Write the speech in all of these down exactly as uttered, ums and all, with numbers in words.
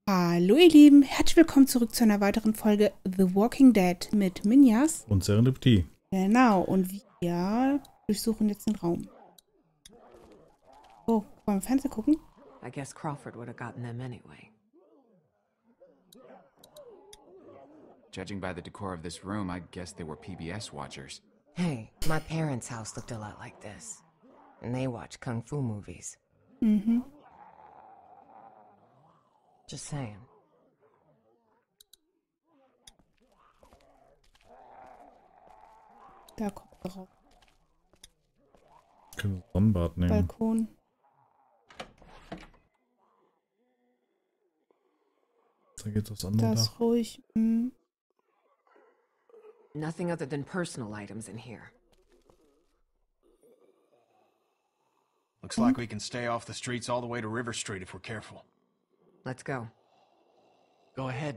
Hallo ihr Lieben, herzlich willkommen zurück zu einer weiteren Folge The Walking Dead mit Minjas. Und Serendipity. Genau, und wir durchsuchen jetzt den Raum. Oh, wollen wir Fernsehen gucken? I guess Crawford would have gotten them anyway. Judging by the decor of this room, I guess they were P B S watchers. Hey, my parents' house looked a lot like this. And they watch kung fu movies. Mhm. Just saying. Da kommt er raus. Können wir Sonnenbad nehmen. Balkon. Da geht's aufs andere Da Dach. ist ruhig. Mhm. Nothing other than personal items in here. Looks like we can stay off the streets all the way to River Street if we're careful. Let's go. Go ahead.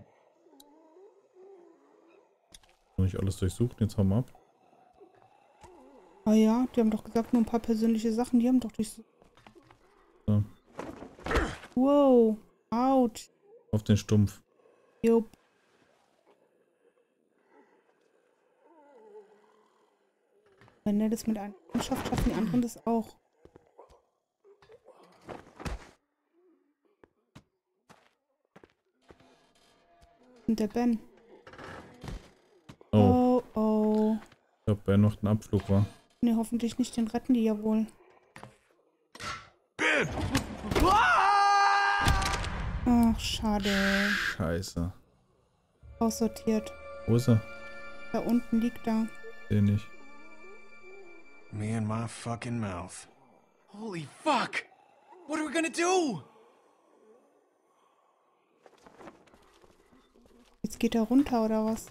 Noch nicht alles durchsucht, jetzt hauen wir ab. Oh ja, die haben doch gesagt, nur ein paar persönliche Sachen, die haben doch durchsucht. So. Wow, ouch. Auf den Stumpf. Jupp. Wenn er das mit einem schafft, schaffen die anderen das auch. Und der Ben. Oh, Oh, oh. ich glaube, Ben macht einen Abflug, war. Ne, hoffentlich nicht, den retten die ja wohl. Ben! Ach, schade. Scheiße. Aussortiert. Wo ist er? Da unten liegt er. Den nicht. Me and my fucking mouth. Holy fuck! What are we gonna do? Jetzt geht er runter, oder was?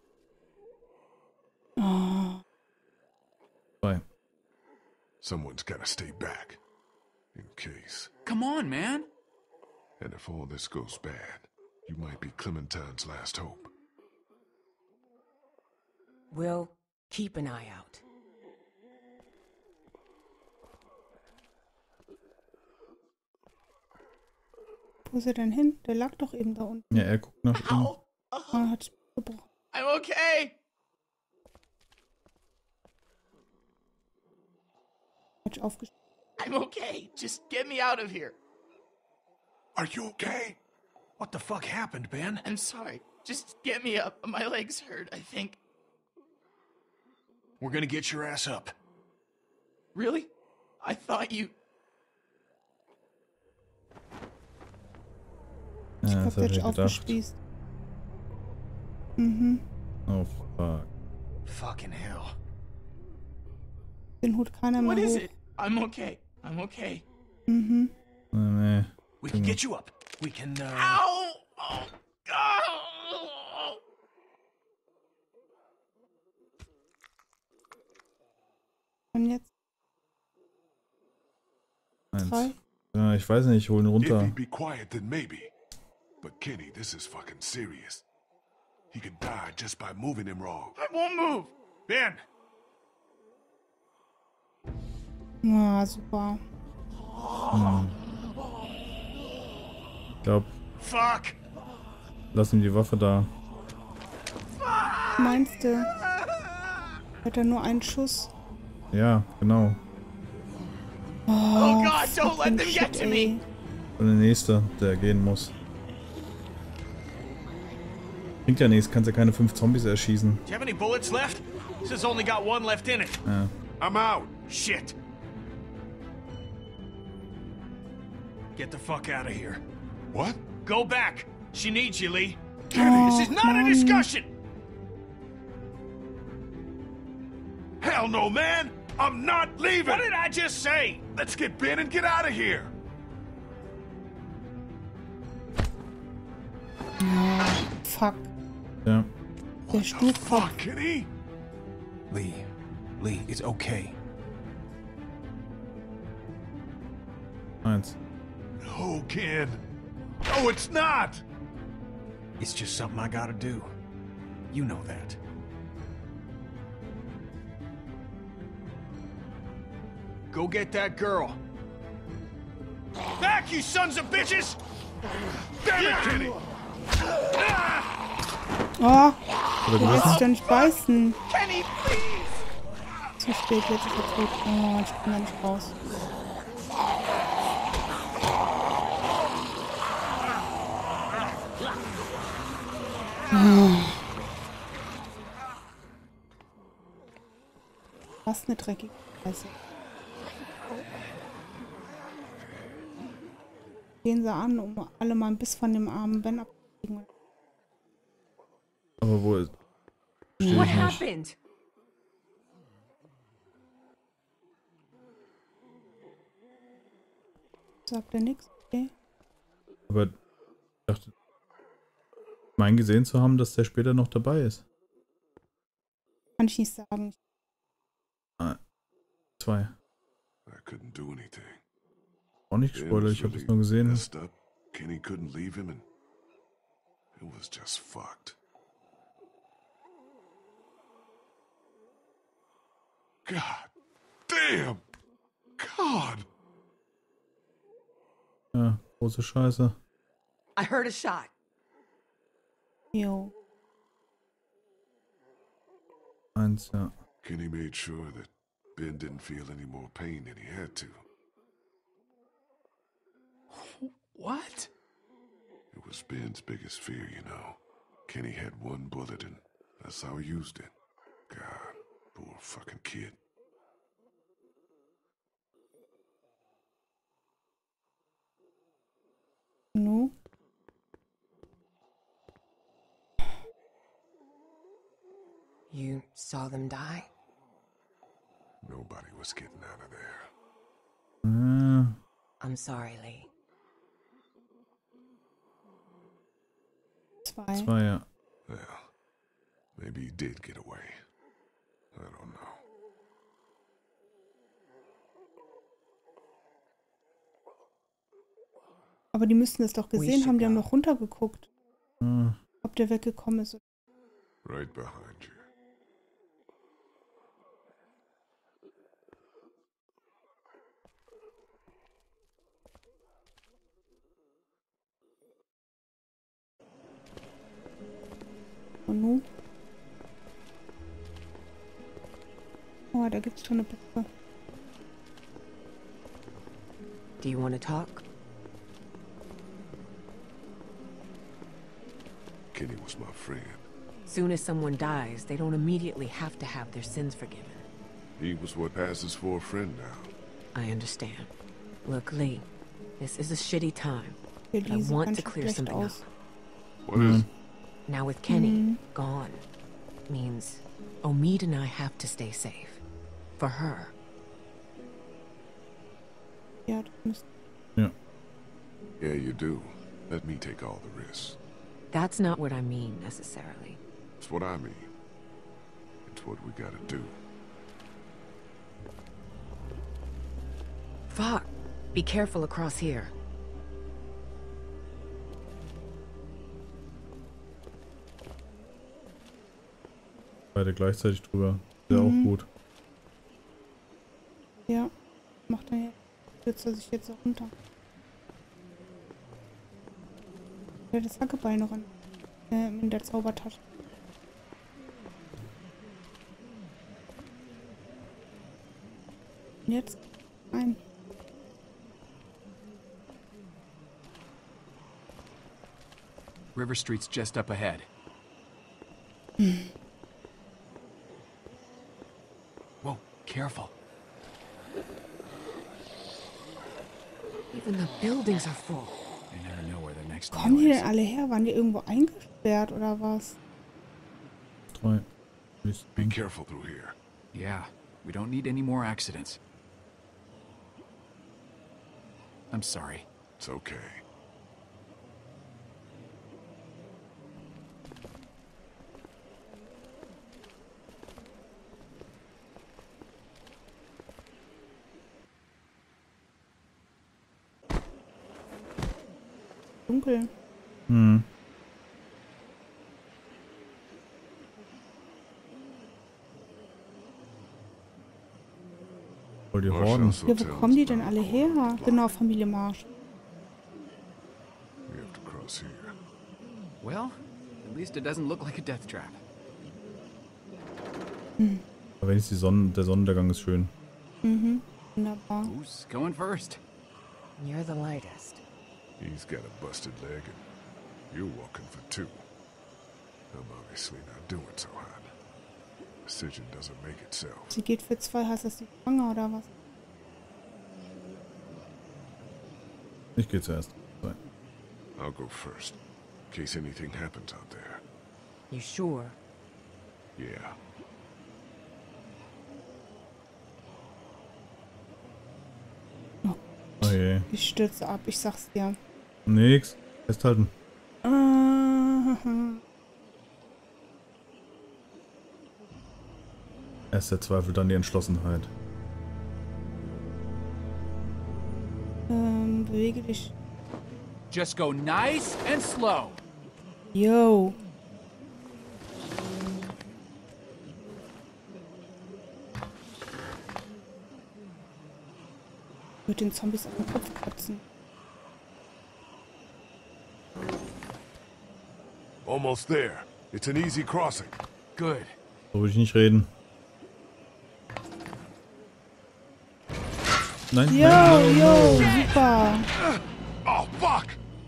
Oh. Zwei. Someone's gotta stay back. In case. Come on, man! And if all this goes bad, you might be Clementine's last hope. We'll keep an eye out. Wo ist er denn hin? Der lag doch eben da unten. Ja, er guckt nach ihm. Ow! Oh, er hat sich gebrochen. I'm okay! Hat sich aufgestellt. I'm okay! Just get me out of here! Are you okay? What the fuck happened, Ben? I'm sorry. Just get me up. My legs hurt, I think. We're gonna get your ass up. Really? I thought you... Ich Ja, glaube, das der hab hat ich sich gedacht. aufgespießt. Mhm. Oh, fuck. Fucking hell. Den holt keiner mehr What is hoch. it? I'm okay. I'm okay. Mhm. Nee, nee. We can get you up. We can, uh... Ow! Oh, God! Und jetzt Eins. drei. Ja, ich weiß nicht, ich hol ihn If runter. he'd be quiet, then maybe. But Kenny, this is fucking serious. He could die just by moving him wrong. I won't move! Ben! Ja, super. Ich glaube, Fuck! lass ihm die Waffe da. Meinst du? Hat er nur einen Schuss? Ja, genau. Oh, God, don't let fucking them get shit, to ey. me! Und der nächste, der gehen muss. Bringt ja nichts, kannst ja keine fünf Zombies erschießen. Do you have any bullets left? This has only got one left in it. Ja. I'm out. Shit. Get the fuck out of here. What? Go back. She needs you, Lee. Oh, This is not a Mann. discussion. Hell no, man! I'm not leaving! What did I just say? Let's get Ben and get out of here! Fuck. Ja. Der Sturkopf. Fuck, Kenny! Lee, Lee, it's okay. Eins. No, Ken. No, it's not! It's just something I gotta do. You know that. Go get that girl. Back, you sons of bitches! Damn it, Kenny! Oh, Oder du willst gerissen? dich doch nicht beißen. Zu spät, jetzt ist er tot. Oh, ich bin da nicht raus. Was eine dreckige Scheiße. Gehen sie an, um alle mal ein Biss von dem armen Ben abzukriegen. Aber wo ist... Verstehe What ich nicht. happened? Sagt er nichts? Okay. Aber ich dachte, ich meine gesehen zu haben, dass der später noch dabei ist. Kann ich nicht sagen. Ah, zwei. I couldn't do anything. Auch nicht Ben gespoilert, was ich habe really das nur gesehen. messed up. Kenny couldn't leave him and it was just fucked. God damn! God! Ja, große Scheiße. I heard a shot. Jo. Eins, ja. Kenny made sure that Ben didn't feel any more pain than he had to. What? It was Ben's biggest fear, you know. Kenny had one bullet and that's how he used it. God, poor fucking kid. No. You saw them die? Nobody was getting out of there. Äh, I'm sorry, Lee. Zwei. zwei, ja. Well, maybe he did get away. I don't know. Aber die müssten es doch gesehen should haben, die haben go. noch runtergeguckt, Äh, ob der weggekommen ist. Right behind you. Und nun? Oh, da gibt's schon eine Pizza. Do you want to talk? Kenny was my friend. Soon as someone dies, they don't immediately have to have their sins forgiven. He was what passes for a friend now. I understand. Look, Lee, this is a shitty time. Hier, But I die sieht want ganz to schön clear schlecht something up. aus. What is it? Now with Kenny Mhm. gone, means Omid and I have to stay safe. For her. Ja, das müsste. Yeah, you do. Let me take all the risks. That's not what I mean, necessarily. It's what I mean. It's what we gotta do. Fuck. Be careful across here. beide gleichzeitig drüber. Ist ja Mhm. auch gut. Ja. Macht er jetzt. Stürzt er sich jetzt auch runter. Ja, das Hackebeil noch in, äh, in der Zaubertasche. Und jetzt ein. River Street's just up ahead. Whoa, careful. Even the buildings are full. You never know where the next Kommen die meal denn is. alle her? Waren die irgendwo eingesperrt oder was? Drei. Nicht. Be careful through here. Yeah, we don't need any more accidents. I'm sorry. It's okay. Dunkel. Hm. Voll die Horden. Marshall's Ja, wo hotel kommen die is denn about alle a quarter her? block. Genau, Familie Marsch. have to cross here. Well, at least it doesn't look like a death trap. Aber wenigstens die Sonne, der Sonnenuntergang ist schön. Mhm. Wunderbar. Who's going first? You're the lightest. He's got a busted leg and you're walking for two. I'm obviously not doing so hot. Precision doesn't make itself. Sie geht für zwei. Heißt das die schwanger oder was? Ich gehe zuerst. So. I'll go first, in case anything happens out there. You sure? Yeah. Oh je. Ich stürze ab, ich sag's dir. Nix. Festhalten. Ah, Erst der Zweifel, dann die Entschlossenheit. ähm, bewege dich. Just go nice and slow. Yo. Mit den Zombies auf den Kopf kratzen. Almost there. It's an easy crossing. Good. So würde ich nicht reden. Nein, Yo, nein, nein, yo, nein. super. Oh, fuck!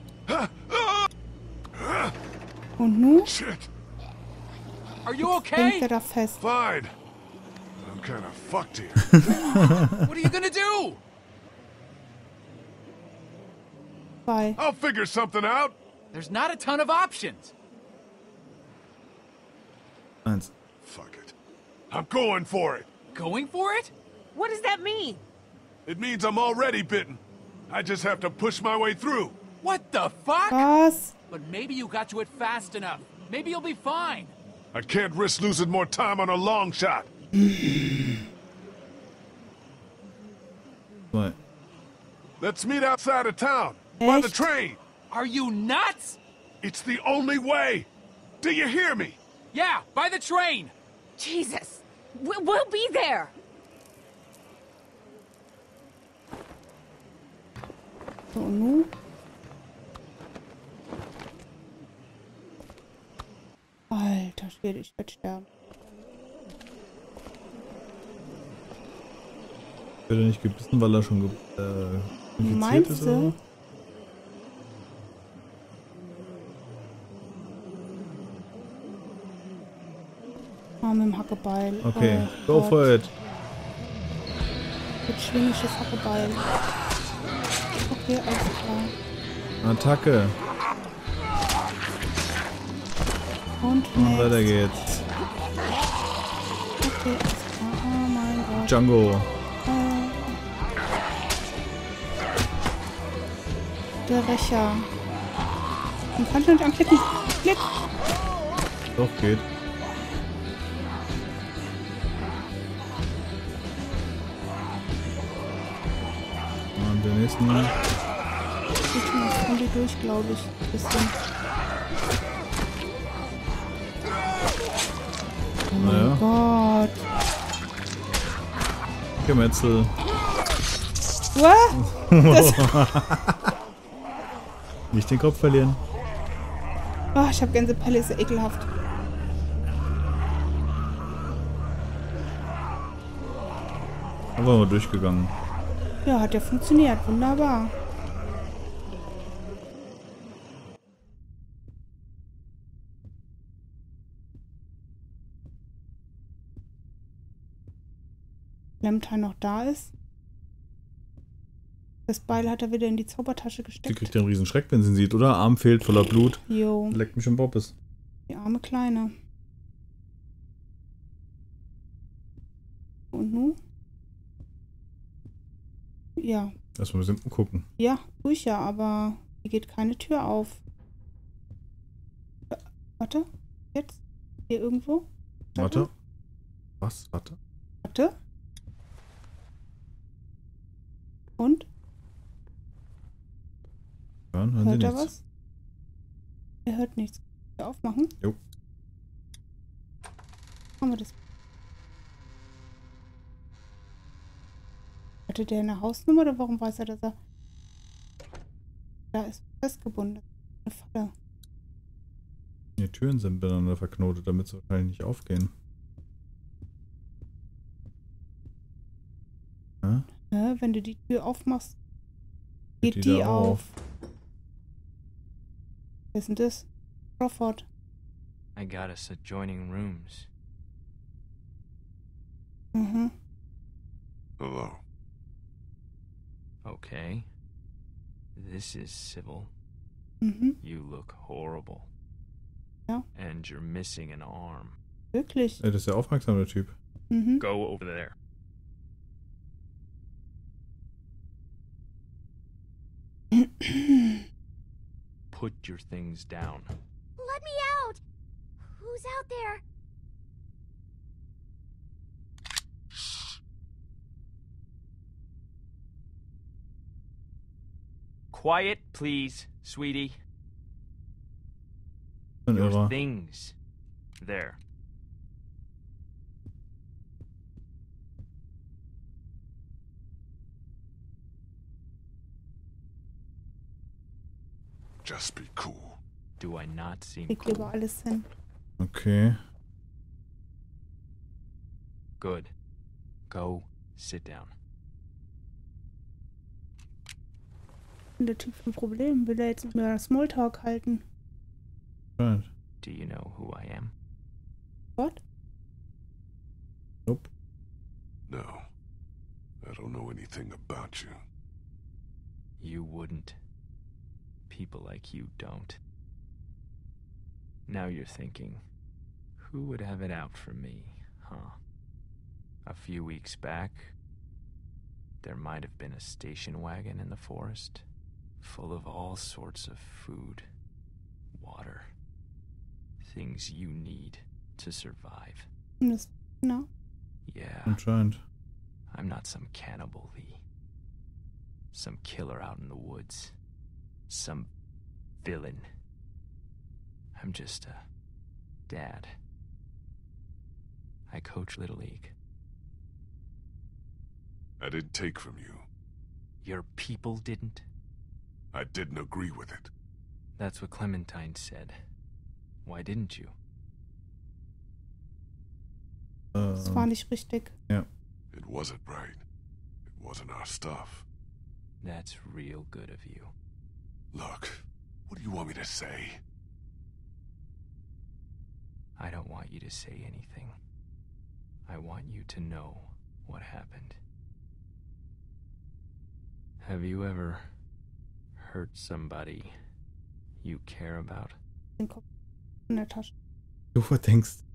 Und nun Shit! Are you hängt okay? er da fest. Fine. I'm kind of fucked here. What are you gonna do? Zwei. I'll figure something out. There's not a ton of options. Eins. Fuck it. I'm going for it. Going for it? What does that mean? It means I'm already bitten. I just have to push my way through. What the fuck? Was? But maybe you got to it fast enough. Maybe you'll be fine. I can't risk losing more time on a long shot. Zwei. Let's meet outside of town. By the Echt? train. Are you nuts? It's the only way. Do you hear me? Yeah, by the train. Jesus! We we'll be there! So, und nun? Alter Schwede, ich werde sterben. Wird er nicht gebissen, weil er schon ge äh, infiziert Meinst ist? du? Oder? so? Oh, mit dem Hackebeil. Okay, Oh go Gott. for it. Mit schwingisches Hackebeil. Okay, alles klar. Attacke. Und Und weiter next. geht's. Okay, alles klar. Oh mein Gott. Django. Äh. Der Rächer. Man kann schon nicht anklicken. Klick. Doch, geht. Und den nächsten. Ich bin jetzt von dir durch, glaube ich. Ein bisschen. Oh mein Naja. Gott. Gemetzel. What? Das, Nicht den Kopf verlieren. oh, ich habe Gänsepelle, ist ja ekelhaft. Da waren wir durchgegangen. Ja, hat ja funktioniert. Wunderbar. Clementine noch da ist. Das Beil hat er wieder in die Zaubertasche Sie gesteckt. kriegt ja einen riesen Schreck, wenn sie ihn sieht, oder? Arm fehlt voller Blut. Jo, Leckt mich im Bobbes. die arme Kleine. Und nun? Ja, Erstmal ein bisschen umgucken. ja, tue ich ja, aber hier geht keine Tür auf. Äh, Warte, jetzt? Hier irgendwo? Warte. Was? Warte. Warte. Und? Hören, hören Sie Hört er nichts. was? Er hört nichts. Tür aufmachen? Jo. Machen wir das. Hatte der eine Hausnummer oder warum weiß er, dass er da ist festgebunden? Eine Falle. Die Türen sind miteinander verknotet, damit sie wahrscheinlich nicht aufgehen. Ja? Ja, wenn du die Tür aufmachst, geht Geht die, die da auf. auf. Wer ist denn das? Crawford. I got us adjoining rooms. Mhm. Hello. Okay. This is civil. Mhm. You look horrible. Ja. And you're missing an arm. Wirklich. Ey, das ist der aufmerksame Typ. Mhm. Go over there. Put your things down. Let me out! Who's out there? Quiet, please, sweetie. Ein Your Irrer. things. There. Just be cool. Do I not seem Leg cool? lieber alles hin. Okay. Good. Go sit down. Und der Typ ein Problem. Will er jetzt mit mir Smalltalk halten? Right. Do you know who I am? What? Nope. No. I don't know anything about you. You wouldn't. People like you don't. Now you're thinking, who would have it out for me, huh? A few weeks back, there might have been a station wagon in the forest, full of all sorts of food, water, things you need to survive. Das, na, Yeah, Anscheinend. I'm not some cannibal, Lee. Some killer out in the woods. Some villain. I'm just a dad. I coach Little League. I didn't take from you. Your people didn't? I didn't agree with it. That's what Clementine said. Why didn't you? das war Ähm, nicht richtig. It wasn't right. It wasn't our stuff. That's real good of you. Look, what do you want me to say? I don't want you to say anything. I want you to know what happened. Have you ever hurt somebody you care about? Den Kopf in der Tasche. du verdenkst.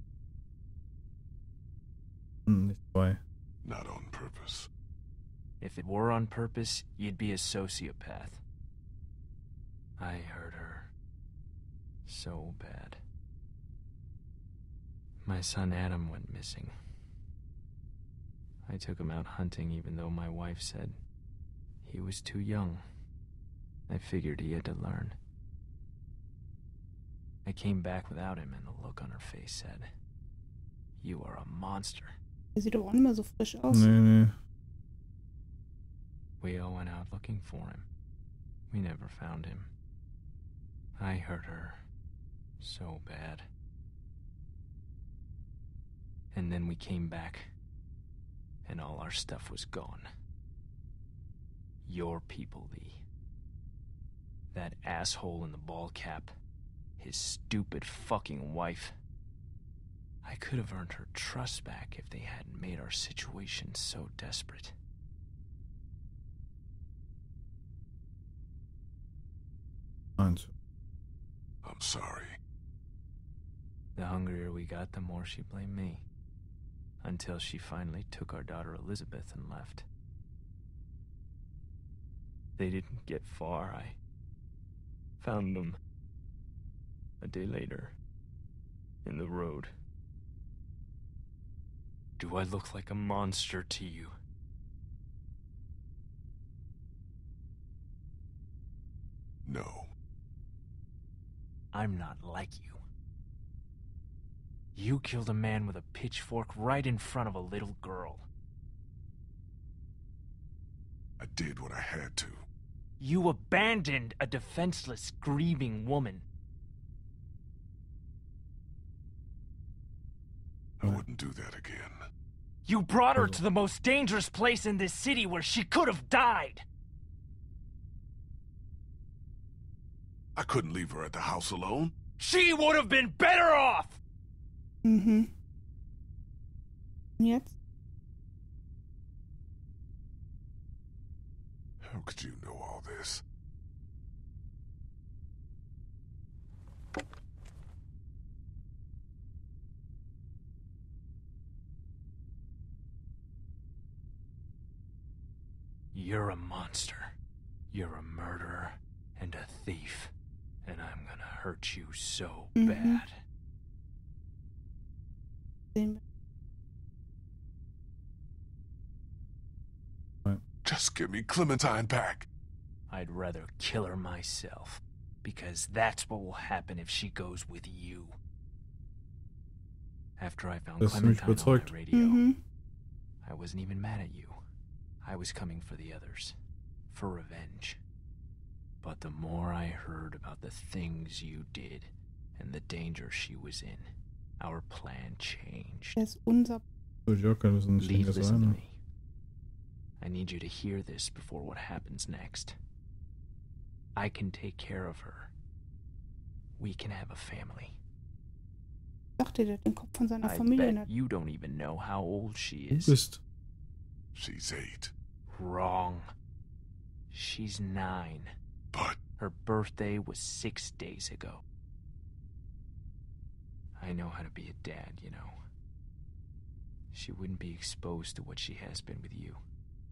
Hm, nicht zwei. Not on purpose. If it were on purpose, you'd be a sociopath. I hurt her so bad. My son Adam went missing. I took him out hunting even though my wife said he was too young. I figured he had to learn. I came back without him and the look on her face said, "You are a monster." Der sieht aber auch nicht mehr so frisch aus. Nee, nee. We all went out looking for him. We never found him. I hurt her so bad. And then we came back, and all our stuff was gone. Your people, Lee. That asshole in the ball cap. His stupid fucking wife. I could have earned her trust back if they hadn't made our situation so desperate. Eins. I'm sorry. The hungrier we got, the more she blamed me. Until she finally took our daughter Elizabeth and left. They didn't get far. I found them a day later in the road. Do I look like a monster to you? No. I'm not like you. You killed a man with a pitchfork right in front of a little girl. I did what I had to. You abandoned a defenseless, grieving woman. I wouldn't do that again. You brought her to the most dangerous place in this city where she could have died. I couldn't leave her at the house alone. She would have been better off! Mhm. Und jetzt? How could you know all this? You're a monster. You're a murderer and a thief. And I'm gonna hurt you so Mhm. bad. Sehen wir. Just give me Clementine back. I'd rather kill her myself. Because that's what will happen if she goes with you. After I found Das ist ziemlich Clementine on überzeugt. my radio, Mhm. I wasn't even mad at you. I was coming for the others. For revenge. But the more I heard about the things you did and the danger she was in, our plan changed. Der ist unser. Würde ich auch gerne wissen. Ich Lee, denke, das listen to eine. me. I need you to hear this before what happens next. I can take care of her. We can have a family. Dachte, der hat den Kopf von seiner I Familie in bet der. you don't even know how old she Du is. bist. She's eight. Wrong. She's nine. But Her birthday was six days ago. I know how to be a dad, you know. She wouldn't be exposed to what she has been with you.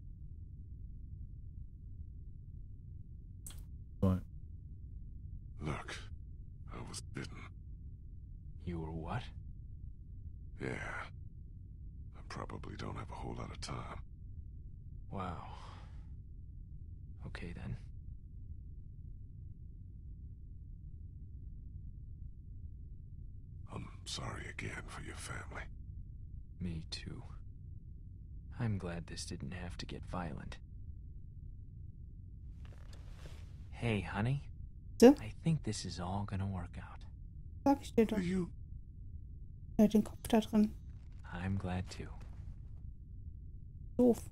Zwei. look, I was bitten. You were what? Yeah. I probably don't have a whole lot of time. Wow. Okay then. I'm sorry again for your family. Me too. I'm glad this didn't have to get violent. Hey, honey. So? I think this is all gonna work out. Sag ich dir doch. Do you? Er hat den Kopf da drin. I'm glad too. Doof.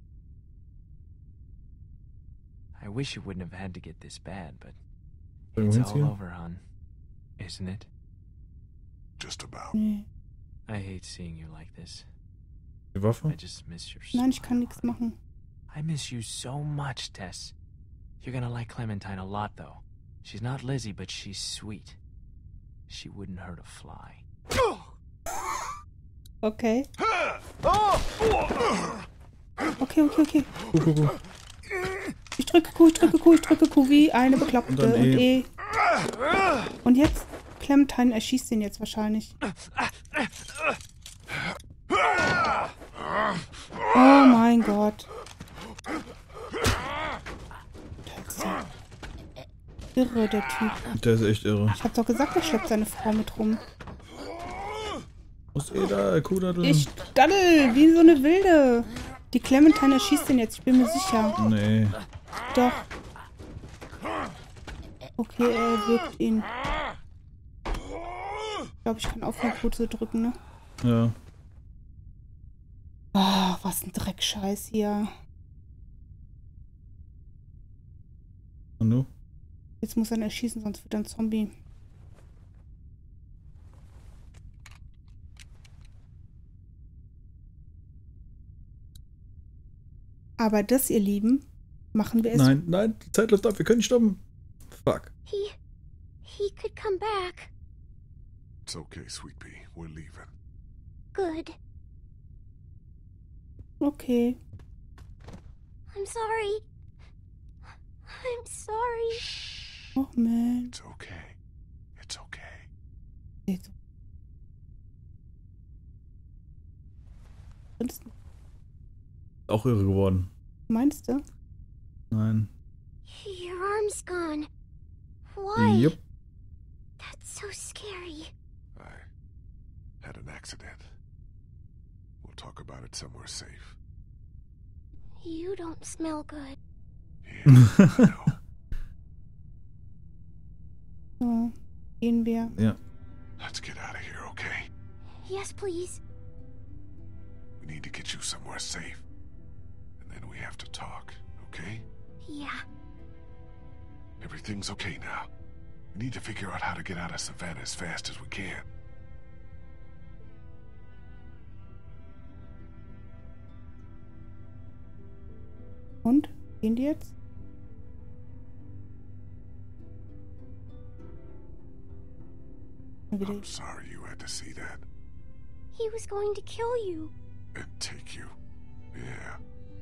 I wish it wouldn't have had to get this bad, but Wollen it's wir uns all hier? over, hon. Isn't it? Just about. Nee. I hate seeing you like this. Die Waffe? I just miss your smile. Nein, ich kann nichts machen. I miss you so much, Tess. You're gonna like Clementine a lot, though. She's not Lizzie, but she's sweet. She wouldn't hurt a fly. Okay. Okay, okay, okay. Guck, guck, guck. Ich drücke Q, ich drücke Q, ich drücke Q wie eine Bekloppte. Und dann Und E. E. Und jetzt? Clementine erschießt ihn jetzt wahrscheinlich. Oh mein Gott. Das ist ja irre, der Typ. Der ist echt irre. Ich hab doch gesagt, er schleppt seine Frau mit rum. Was ist eh da? Kuhdadel? Ich daddel, wie so eine Wilde. Die Clementine erschießt ihn jetzt, ich bin mir sicher. Nee. Doch. Okay, er wirkt ihn. Ich glaube, ich kann aufhören, Q zu drücken, ne? Ja. Ah, was ein Dreckscheiß hier. Und du? Jetzt muss er ihn erschießen, sonst wird er ein Zombie. Aber das, ihr Lieben, machen wir es. Nein, nein, die Zeit läuft ab, wir können nicht stoppen. Fuck. He... he could come back. It's okay, Sweet Pea. We're leaving. Good. Okay. I'm sorry. I'm sorry. Oh, man. It's okay. It's okay. Jetzt. Auch irre geworden. Meinst du? Nein. Your arm's gone. Why? Jupp. That's so scary. I had an accident. We'll talk about it somewhere safe. You don't smell good. So, gehen wir. Ja. Let's get out of here, okay? Yes, please. We need to get you somewhere safe. And then we have to talk, okay? Yeah. Everything's okay now. We need to figure out how to get out of Savannah as fast as we can. Und? Gehen die jetzt? Wieder. I'm sorry you had to see that. He was going to kill you. And take you. Yeah.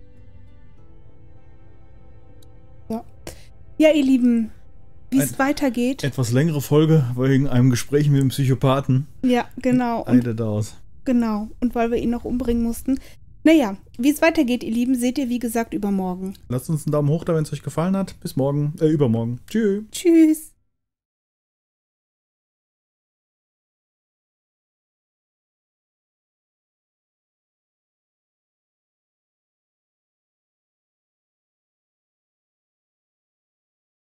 Ja. Ja, ihr Lieben, wie es Ein- weitergeht. Etwas längere Folge wegen einem Gespräch mit dem Psychopathen. Ja, genau. Und, Eidet aus. genau. Und weil wir ihn noch umbringen mussten. Naja, wie es weitergeht, ihr Lieben, seht ihr, wie gesagt, übermorgen. Lasst uns einen Daumen hoch da, wenn es euch gefallen hat. Bis morgen. Äh, übermorgen. Tschüss. Tschüss.